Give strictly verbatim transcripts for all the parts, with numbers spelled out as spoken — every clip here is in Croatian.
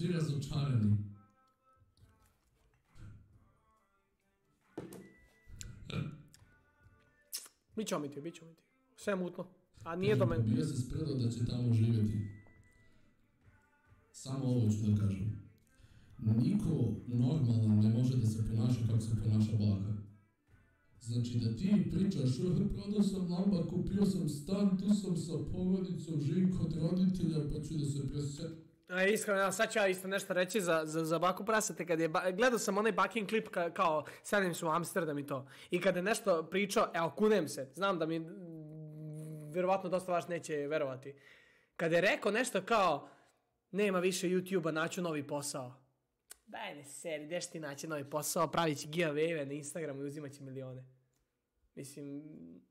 svi razočarani. Biće omiti, biće omiti. Sve mutno. A nije do mene. Bio se spredao da će tamo živjeti. Samo ovo ću da kažem. Niko normalan ne može da se ponaša kako se ponaša baka. Znači da ti pričaš, prodao sam lamba, kupio sam stan, tu sam sa porodicom, živim kod roditelja, pa ću da se presjetim. A iskreno, sad ću ja isto nešto reći za, za, za baku prasete. Kad je, gledao sam onaj bakin klip ka, kao sedim su u Amsterdam i to. I kada je nešto pričao, evo kunem se, znam da mi vjerovatno dosta vas neće verovati. Kada je rekao nešto kao nema više YouTube-a, naću novi posao. Daj ne seri, gdje ti naći novi posao, pravit će giveaway na Instagramu i uzimat će milione. Mislim,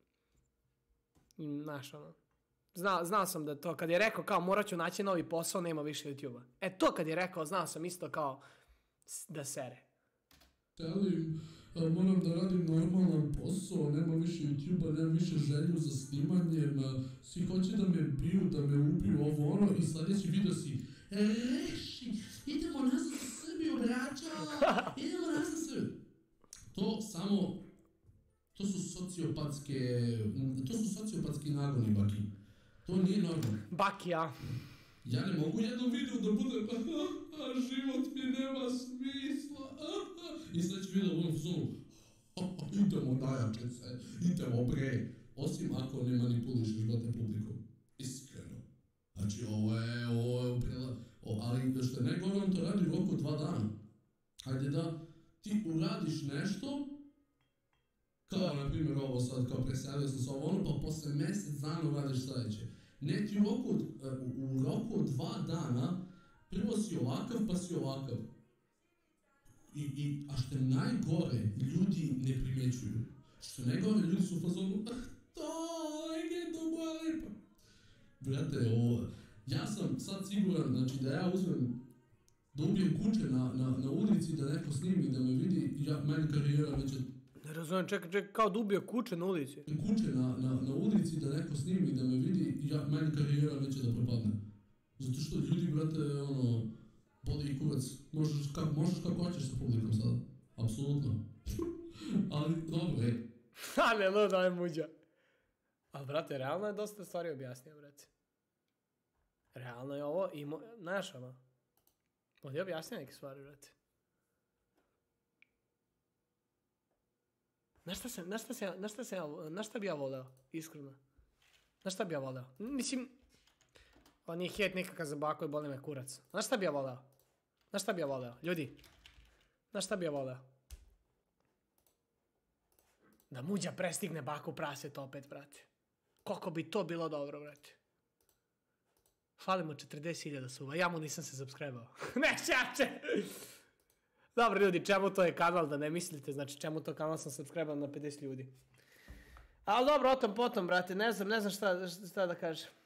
znaš ono. Zna, znao sam da to, kad je rekao kao morat ću naći novi posao, nema više YouTube-a. E to kad je rekao, znao sam isto kao da sere. Telim, moram da radim normalan posao, nema više YouTube-a, nema više želju za snimanjem, svi hoće da me biju, da me ubiju, ovo ono, i sljedeći video si reši, idemo nazad u Srbiju, braćo, idemo nazad u Srbiju. To samo, to su sociopatske, to su sociopatski nagoni, Baki. To nije normalno. Baki, ja. Ja ne mogu jednom videu da budem a život mi nema smisla. I sad ću video u ovom zonu. Idemo dajače se, idemo bre. Osim ako ne manipulišeš brate publikom. Iskreno. Znači ovo je, ovo je prela... O, ali što je najgore, on to radi u roku dva dana. Hajde da ti uradiš nešto, kao na primjer ovo sad, kao preselio sam se ovo ono, pa posle mjesec dana uradiš sljedeće. Ne ti u roku, od, u, u roku od dva dana, prvo si ovakav, pa si ovakav. I, i, a što je najgore, ljudi ne primjećuju. Što je najgore, ljudi su u fazonu, ah, to, je to moja lipa. Brate, ovo, ja sam sad siguran, znači da ja uzmem, da ubijem kuće na, na, na ulici, da neko snimi, da me vidi, ja, meni karijera već je... Ne razumijem, čekaj, čekaj, kao da ubio kuće na ulici. Kuće na, na, na ulici, da neko snimi, da me vidi, ja, meni karijera već je da propadne. Zato što ljudi, brate, ono, bode i kurac, možeš, kak, možeš kako hoćeš sa publikom sada. Apsolutno. Ali, dobro, ej. Ha, ne, no, da je muđa. Ali, brate, realno je dosta stvari objasnio, brate. Realno je ovo, i mo... znaš, ono. Ovdje objasnio neke stvari, brate. Na šta se, na šta se, na šta se, na šta bi ja voleo, iskreno? Na šta bi ja voleo? Mislim, on nije hejt nikakav za baku i boli me kurac. Na šta bi ja voleo? Na šta bi ja voleo? Ljudi, na šta bi ja voleo? Da muđa prestigne baku praseto opet, brate. Koliko bi to bilo dobro, brate. Falimo četrdeset hiljada suva, ja mu nisam se subscribe-ao. Ne, šače! Dobro ljudi, čemu to je kanal, da ne mislite, znači čemu to kanal sam subscribe-ao na pedeset ljudi. Ali dobro, o tom potom, brate, ne znam, ne znam šta, šta da kažem.